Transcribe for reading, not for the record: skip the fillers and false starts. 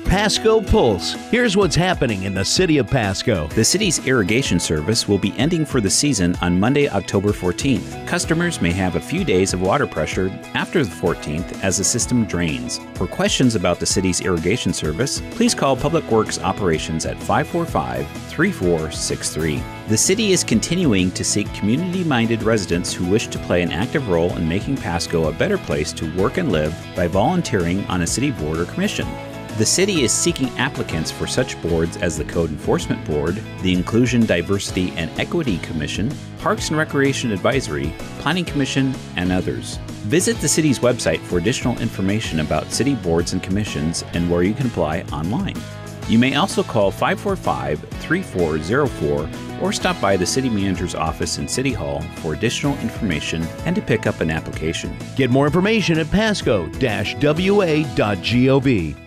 Pasco Pulse. Here's what's happening in the city of Pasco. The city's irrigation service will be ending for the season on Monday, October 14th. Customers may have a few days of water pressure after the 14th as the system drains. For questions about the city's irrigation service, please call Public Works Operations at 545-3463. The city is continuing to seek community-minded residents who wish to play an active role in making Pasco a better place to work and live by volunteering on a city board or commission. The city is seeking applicants for such boards as the Code Enforcement Board, the Inclusion, Diversity, and Equity Commission, Parks and Recreation Advisory, Planning Commission, and others. Visit the city's website for additional information about city boards and commissions and where you can apply online. You may also call 545-3404 or stop by the city manager's office in City Hall for additional information and to pick up an application. Get more information at pasco-wa.gov.